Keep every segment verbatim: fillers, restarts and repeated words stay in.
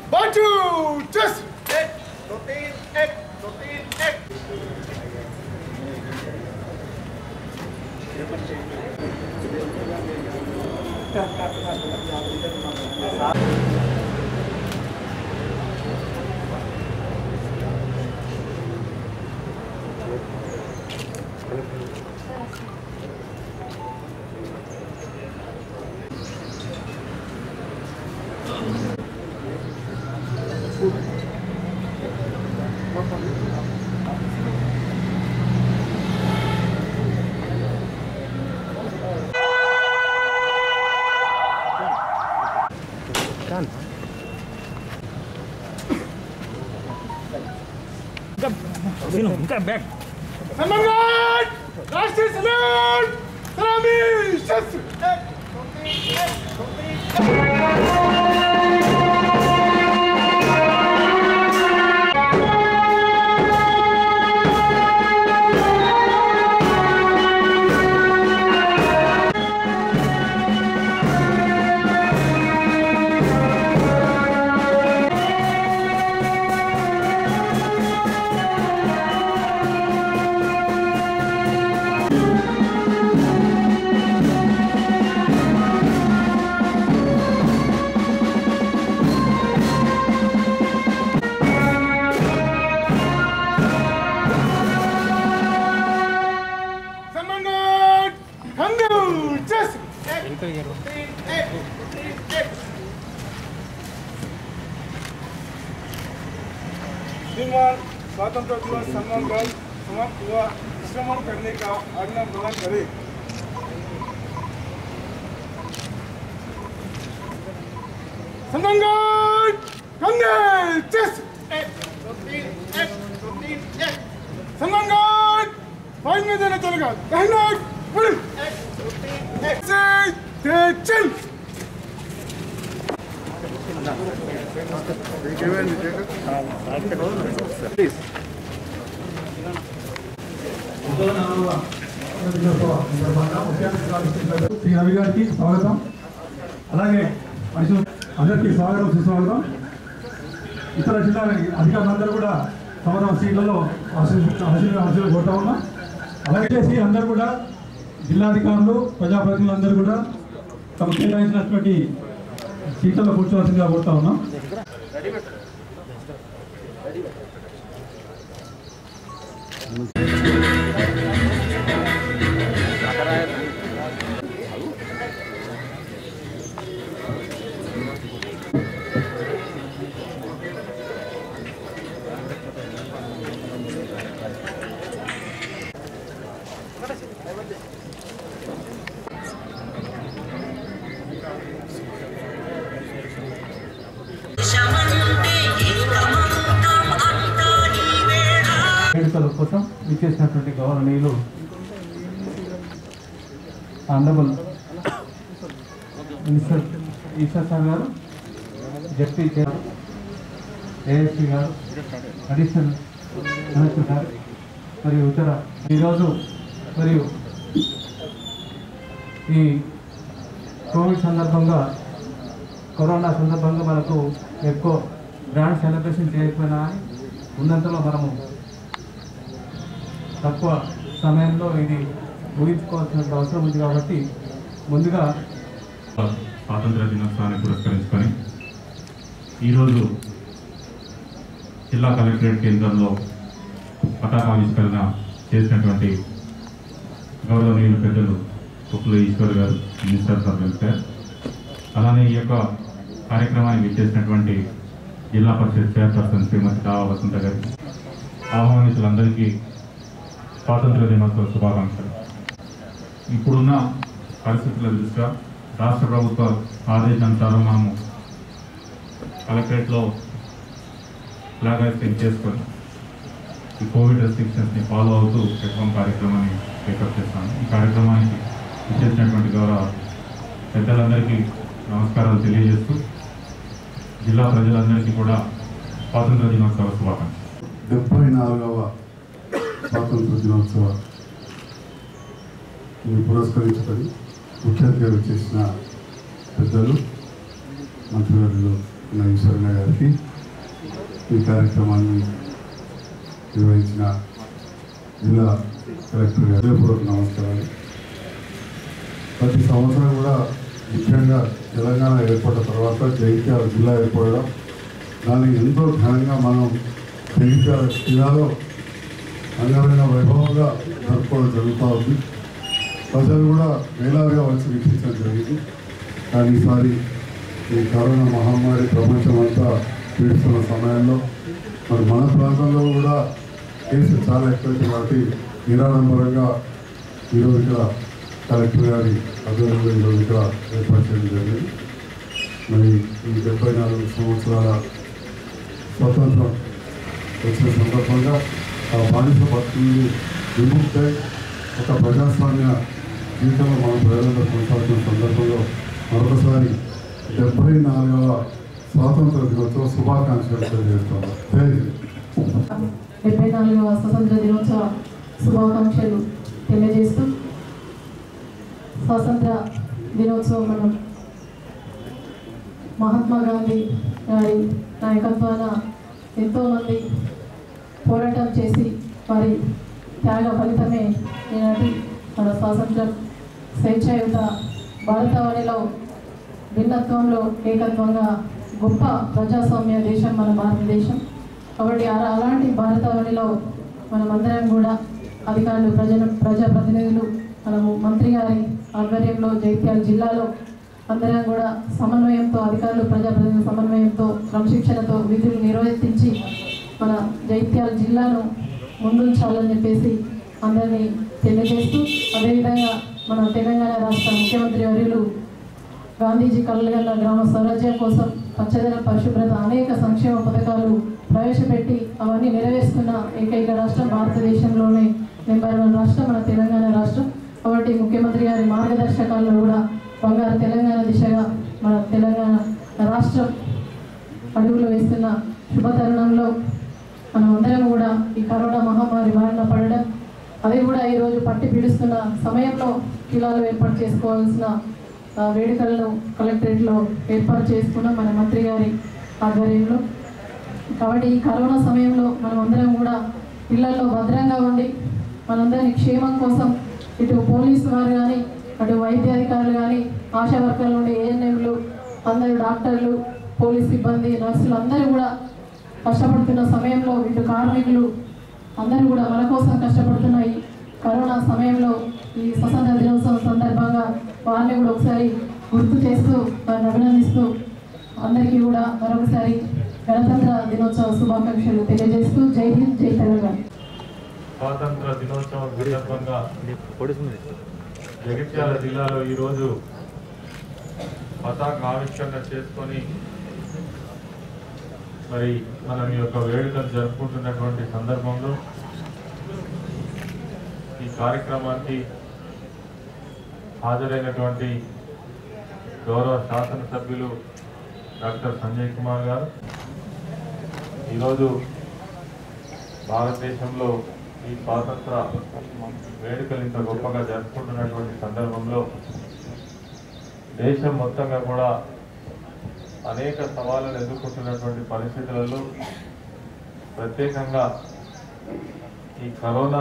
One, two, just eight, routine, eight, routine, eight. Come back. Samangat! Last is salute! Salami! Just श्रीमान स्वतंत्र दिवस सम्मान कर समाप्त हुआ श्रमण करने का आज्ञा प्रदान करें। संगंगन कंगे चेस एक रोटीन एक रोटीन एक संगंगन फाइल में देना चलेगा कहना फुल एक रोटीन एक से चल प्लीज శ్రీ రవి గారికి స్వాగతం. అలాగే అందరికీ స్వాగతం సుస్వాగతం. ఇతర జిల్లాల అధికారులందరూ కూడా తమ తమ సీట్లలో ఆశీర్వాదాలు కోరుతా ఉన్నాం. అలాగే చేసి అందరూ కూడా జిల్లాధికారులు ప్రజాప్రతినిధులందరూ కూడా తమ కేటాయించినటువంటి సీట్లలో కూర్చోవలసిందిగా కోరుతా ఉన్నాం. వేడుకల కోసం విచ్చేసినటువంటి గౌరవనీయులు ఆనరబుల్ మినిస్టర్ ఈశ్వర్ సార్ గారు, జడ్పీ చైర్ ఏఎస్పీ గారు, అడిషనల్ కలెక్టర్ గారు మరియు ఇతర ఈరోజు మరియు ఈ కోవిడ్ సందర్భంగా కరోనా సందర్భంగా మనకు ఎక్కువ గ్రాండ్ సెలబ్రేషన్ చేయకపోయినా ఉన్నంతలో మనము తక్కువ సమయంలో ఇది ఊహించుకోవాల్సిన అవసరం ఉంది. కాబట్టి ముందుగా స్వాతంత్ర దినోత్సవాన్ని పురస్కరించుకొని ఈరోజు జిల్లా కలెక్టరేట్ కేంద్రంలో పతాకావిష్కరణ చేసినటువంటి గౌరవనీయులు పెద్దలు కుక్కుల ఈశ్వర్ గారు, మినిస్టర్ ఫర్ వెల్ఫేర్, అలానే ఈ యొక్క కార్యక్రమాన్ని విచ్చేసినటువంటి జిల్లా పరిషత్ చైర్పర్సన్ శ్రీమతి దావా వసంత గారి, ఆహ్వానితులందరికీ స్వాతంత్ర దినోత్సవ శుభాకాంక్షలు. ఇప్పుడున్న పరిస్థితుల దృష్ట్యా రాష్ట్ర ప్రభుత్వ ఆదేశానుసారం మనము కలెక్టరేట్లో ఫ్లాగ్ హాయిస్టింగ్ చేసుకొని ఈ కోవిడ్ రెస్ట్రిక్షన్స్ని ఫాలో అవుతూ పెట్టడం కార్యక్రమాన్ని టేకప్ చేస్తాను. ఈ కార్యక్రమానికి ఇచ్చేసినటువంటి గౌరవ పెద్దలందరికీ నమస్కారాలు తెలియజేస్తూ జిల్లా ప్రజలందరికీ కూడా స్వాతంత్ర దినోత్సవ శుభాకాంక్షలు. డెబ్బై నాలుగవ స్వాతంత్ర దినోత్సవ పురస్కరించుకొని ముఖ్య అతిథిగా చేసిన పెద్దలు, మంత్రివర్యులు మన ఈశ్వరన్న గారికి ఈ కార్యక్రమాన్ని నిర్వహించిన జిల్లా కలెక్టర్ గారి పూర్వక నమస్కారాలు. ప్రతి సంవత్సరం కూడా ముఖ్యంగా తెలంగాణ ఏర్పడిన తర్వాత జగిత్యాల జిల్లా ఏర్పడడం, దాన్ని ఎంతో ఘనంగా మనం జగిత్యాల జిల్లాలో అంగమైన వైభవంగా జరుపుకోవడం జరుగుతూ ఉంది. ప్రజలు కూడా వేలాదిగా వచ్చి వీక్షించడం జరిగింది. కానీ ఈసారి ఈ కరోనా మహమ్మారి ప్రపంచం అంతా పీడిస్తున్న సమయంలో మరి మన ప్రాంతంలో కూడా కేసులు చాలా ఎక్కువైతే కాబట్టి నిరాడంబరంగా ఈరోజు ఇక్కడ కలెక్టర్ గారి ఆధ్వర్యంలో ఈరోజు ఇక్కడ ఏర్పాటు చేయడం జరిగింది. మరి ఈ డెబ్బై నాలుగు సంవత్సరాల స్వతంత్రం వచ్చిన సందర్భంగా ఆ బానిస బతుకులు విముక్తై ఒక ప్రజాస్వామ్య జీవితంలో మనం ప్రజలందరూ కొనసాగుతున్న సందర్భంలో మరొకసారి డెబ్బై నాలుగవ స్వాతంత్ర దినోత్సవ శుభాకాంక్షలు తెలియజేస్తున్నాం. డెబ్బై నాలుగవ స్వతంత్ర దినోత్సవ శుభాకాంక్షలు తెలియజేస్తూ స్వాతంత్ర దినోత్సవం మనం మహాత్మా గాంధీ గారి నాయకత్వాన ఎంతోమంది పోరాటం చేసి వారి త్యాగ ఫలితమే ఈనాటి మన స్వాతంత్రం. స్వేచ్ఛాయుత భారతావనిలో భిన్నత్వంలో ఏకత్వంగా గొప్ప ప్రజాస్వామ్య దేశం మన భారతదేశం. కాబట్టి అలాంటి భారతావనిలో మనమందరం కూడా అధికారులు, ప్రజల ప్రజాప్రతినిధులు, మనము మంత్రి గారి ఆధ్వర్యంలో జగిత్యాల జిల్లాలో అందరం కూడా సమన్వయంతో, అధికారులు ప్రజాప్రతినిధుల సమన్వయంతో, క్రమశిక్షణతో విధులు నిర్వర్తించి మన జగిత్యాల జిల్లాను ముందుంచాలని చెప్పేసి అందరినీ తెలియజేస్తూ, అదేవిధంగా మన తెలంగాణ రాష్ట్ర ముఖ్యమంత్రి వర్యులు గాంధీజీ కలలుగన్న గ్రామ స్వరాజ్యం కోసం పచ్చదనం, పరిశుభ్రత అనేక సంక్షేమ పథకాలు ప్రవేశపెట్టి అవన్నీ నెరవేరుస్తున్న ఏకైక రాష్ట్రం భారతదేశంలోనే నెంబర్ వన్ రాష్ట్రం మన తెలంగాణ రాష్ట్రం. కాబట్టి ముఖ్యమంత్రి గారి మార్గదర్శకాల్లో కూడా బంగారు తెలంగాణ దిశగా మన తెలంగాణ రాష్ట్రం అడుగులు వేస్తున్న శుభతరుణంలో మనం అందరం కూడా ఈ కరోనా మహమ్మారి బారిన పడడం, అది కూడా ఈరోజు పట్టి పీడిస్తున్న సమయంలో కిలాలు ఏర్పాటు చేసుకోవాల్సిన వేడుకలను కలెక్టరేట్లో ఏర్పాటు చేసుకున్నాం మన మంత్రి గారి ఆధ్వర్యంలో. కాబట్టి ఈ కరోనా సమయంలో మనం అందరం కూడా ఇళ్లలో భద్రంగా ఉండి మనందరి క్షేమం కోసం ఇటు పోలీసు వారు కానీ, అటు వైద్య అధికారులు కానీ, ఆశా వర్కర్ల నుండి ఏఎన్ఎంలు, అందరు డాక్టర్లు, పోలీస్ సిబ్బంది, నర్సులు అందరూ కూడా కష్టపడుతున్న సమయంలో ఇటు కార్మికులు అందరూ కూడా మన కోసం కష్టపడుతున్న ఈ కరోనా సమయంలో ఈ స్వతంత్ర దినోత్సవం సందర్భంగా వారిని కూడా ఒకసారి గుర్తు చేస్తూ వారిని అభినందిస్తూ అందరికీ కూడా మరొకసారి గణతంత్ర దినోత్సవ శుభాకాంక్షలు తెలియజేస్తూ జై హింద్, జై తెలంగాణ. స్వాతంత్ర దినోత్సవం సందర్భంగా జగిత్యాల జిల్లాలో ఈరోజు పతాక ఆవిష్కరణ చేసుకొని మరి మనం ఈ యొక్క వేడుకలు జరుపుకుంటున్నటువంటి సందర్భంలో ఈ కార్యక్రమానికి హాజరైనటువంటి గౌరవ శాసనసభ్యులు డాక్టర్ సంజయ్ కుమార్ గారు, ఈరోజు భారతదేశంలో ఈ స్వాతంత్ర వేడుకలు ఇంత గొప్పగా జరుపుకుంటున్నటువంటి సందర్భంలో దేశం మొత్తంగా కూడా అనేక సవాళ్ళను ఎదుర్కొంటున్నటువంటి పరిస్థితులలో ప్రత్యేకంగా ఈ కరోనా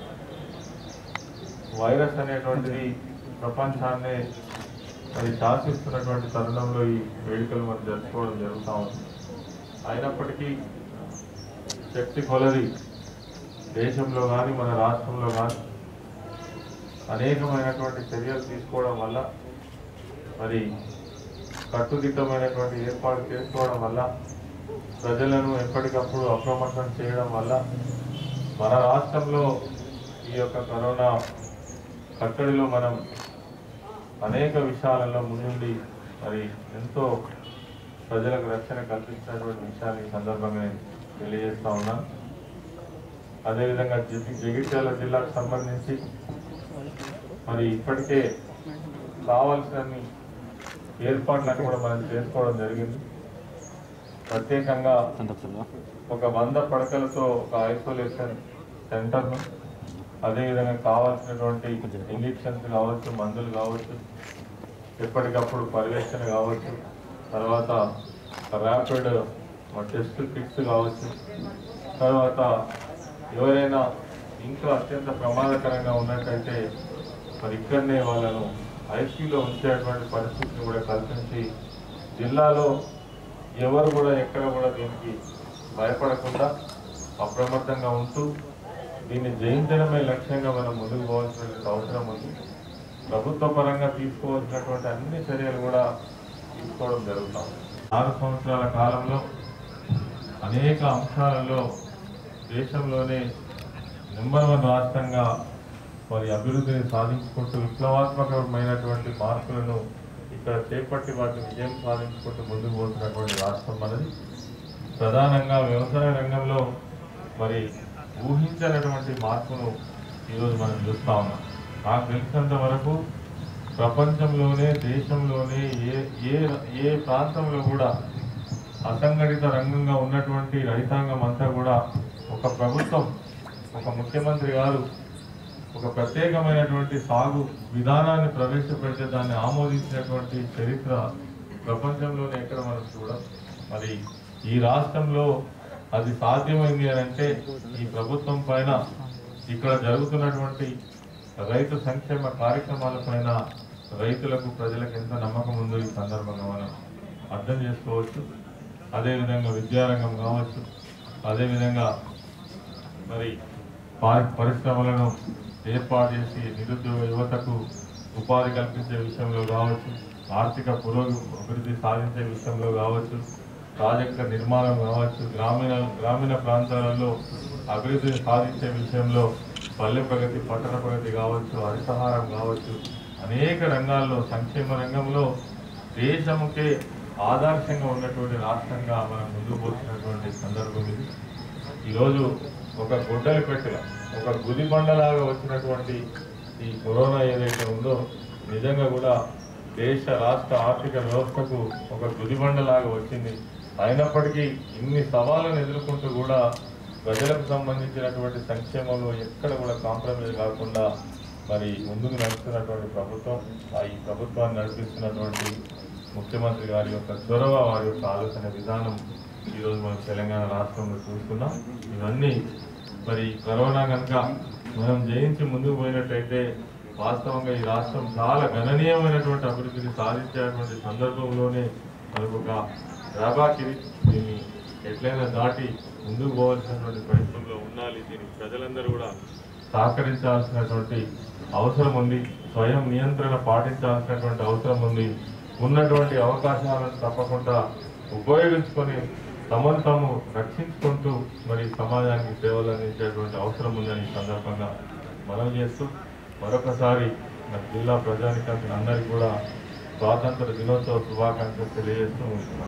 వైరస్ అనేటువంటిది ప్రపంచాన్ని మరి శాసిస్తున్నటువంటి తరుణంలో ఈ వేడుకలు మనం జరుపుకోవడం జరుగుతూ ఉంది. అయినప్పటికీ శక్తి కొలది దేశంలో కానీ మన రాష్ట్రంలో కానీ అనేకమైనటువంటి చర్యలు తీసుకోవడం వల్ల, మరి కట్టుదిట్టమైనటువంటి ఏర్పాటు చేసుకోవడం వల్ల, ప్రజలను ఎప్పటికప్పుడు అప్రమత్తం చేయడం వల్ల మన రాష్ట్రంలో ఈ యొక్క కరోనా కట్టడిలో మనం అనేక విషయాలలో ముందుండి మరి ఎంతో ప్రజలకు రక్షణ కల్పించినటువంటి విషయాన్ని ఈ సందర్భంగా నేను తెలియజేస్తా ఉన్నాను. అదేవిధంగా జగిత్యాల జిల్లాకు సంబంధించి మరి ఇప్పటికే కావాల్సినన్ని ఏర్పాట్లను కూడా మనం చేసుకోవడం జరిగింది. ప్రత్యేకంగా ఒక వంద పడకలతో ఒక ఐసోలేషన్ సెంటర్ను, అదేవిధంగా కావాల్సినటువంటి ఇంజెక్షన్స్ కావచ్చు, మందులు కావచ్చు, ఎప్పటికప్పుడు పర్యవేక్షణ కావచ్చు, తర్వాత ర్యాపిడ్ టెస్ట్ కిట్స్ కావచ్చు, తర్వాత ఎవరైనా ఇంకా అత్యంత ప్రమాదకరంగా ఉన్నట్టయితే మరి ఇక్కడనే వాళ్ళను ఐసీయూలో ఉంచేటువంటి పరిస్థితిని కూడా కల్పించి జిల్లాలో ఎవరు కూడా ఎక్కడ కూడా దీనికి భయపడకుండా అప్రమత్తంగా ఉంటూ దీన్ని జయించడమే లక్ష్యంగా మనం ముందుకు పోవాల్సిన అవసరం ఉంది. ప్రభుత్వ పరంగా తీసుకోవాల్సినటువంటి అన్ని చర్యలు కూడా తీసుకోవడం జరుగుతాం. ఆరు సంవత్సరాల కాలంలో అనేక అంశాలలో దేశంలోనే నెంబర్ వన్ రాష్ట్రంగా మరి అభివృద్ధిని సాధించుకుంటూ విప్లవాత్మకమైనటువంటి మార్పులను ఇక్కడ చేపట్టి వాటిని విజయం సాధించుకుంటూ ముందుకు పోతున్నటువంటి రాష్ట్రం మనది. ప్రధానంగా వ్యవసాయ రంగంలో మరి ఊహించినటువంటి మార్పును ఈరోజు మనం చూస్తా ఉన్నాం. నాకు తెలిసినంత వరకు ప్రపంచంలోనే దేశంలోనే ఏ ఏ ఏ ప్రాంతంలో కూడా అసంఘటిత రంగంగా ఉన్నటువంటి రైతాంగం అంతా కూడా ఒక ప్రభుత్వం, ఒక ముఖ్యమంత్రి గారు ఒక ప్రత్యేకమైనటువంటి సాగు విధానాన్ని ప్రవేశపెడితే దాన్ని ఆమోదించినటువంటి చరిత్ర ప్రపంచంలోనే ఎక్కడ మనం చూడం. మరి ఈ రాష్ట్రంలో అది సాధ్యమైంది అని అంటే ఈ ప్రభుత్వం పైన, ఇక్కడ జరుగుతున్నటువంటి రైతు సంక్షేమ కార్యక్రమాల పైన రైతులకు ప్రజలకు ఎంత నమ్మకం ఉందో ఈ సందర్భంగా మనం అర్థం చేసుకోవచ్చు. అదేవిధంగా విద్యారంగం కావచ్చు, అదేవిధంగా మరి పరిశ్రమలను ఏర్పాటు చేసి నిరుద్యోగ యువతకు ఉపాధి కల్పించే విషయంలో కావచ్చు, ఆర్థిక పురోగతి అభివృద్ధి సాధించే విషయంలో కావచ్చు, ప్రాజెక్టుల నిర్మాణం కావచ్చు, గ్రామీణ గ్రామీణ ప్రాంతాలలో అభివృద్ధిని సాధించే విషయంలో పల్లె ప్రగతి, పట్టణ ప్రగతి కావచ్చు, హరితహారం కావచ్చు, అనేక రంగాల్లో సంక్షేమ రంగంలో దేశముకే ఆదర్శంగా ఉన్నటువంటి రాష్ట్రంగా మనం ముందుకు పోతున్నటువంటి సందర్భం ఇది. ఈరోజు ఒక గొడ్డలి పెట్టెల, ఒక గుదిబండలాగా వచ్చినటువంటి ఈ కరోనా ఏదైతే ఉందో నిజంగా కూడా దేశ రాష్ట్ర ఆర్థిక వ్యవస్థకు ఒక గుదిబండలాగా వచ్చింది. అయినప్పటికీ ఇన్ని సవాళ్ళను ఎదుర్కొంటూ కూడా ప్రజలకు సంబంధించినటువంటి సంక్షేమంలో ఎక్కడ కూడా కాంప్రమైజ్ కాకుండా మరి ముందుకు నడుస్తున్నటువంటి ప్రభుత్వం, ఈ ప్రభుత్వాన్ని నడిపిస్తున్నటువంటి ముఖ్యమంత్రి గారి యొక్క చొరవ, వారి యొక్క ఆలోచన విధానం ఈరోజు మనం తెలంగాణ రాష్ట్రంలో చూస్తున్నాం. ఇవన్నీ మరి కరోనా కనుక మనం జయించి ముందుకు పోయినట్టయితే వాస్తవంగా ఈ రాష్ట్రం చాలా గణనీయమైనటువంటి అభివృద్ధిని సాధించేటువంటి సందర్భంలోనే మనకు ఒక రాబాకిరి దీన్ని ఎట్లయినా దాటి ముందుకు పోవాల్సినటువంటి ప్రయత్నంలో ఉండాలి. దీనికి ప్రజలందరూ కూడా సహకరించాల్సినటువంటి అవసరం ఉంది. స్వయం నియంత్రణ పాటించాల్సినటువంటి అవసరం ఉంది. ఉన్నటువంటి అవకాశాలను తప్పకుండా ఉపయోగించుకొని తమను తాము రక్షించుకుంటూ మరి సమాజానికి సేవలు అందించేటువంటి అవసరం ఉందని ఈ సందర్భంగా మనం చేస్తూ మరొకసారి జిల్లా ప్రజానికానికి అందరికీ కూడా స్వాతంత్ర దినోత్సవ శుభాకాంక్షలు తెలియజేస్తూ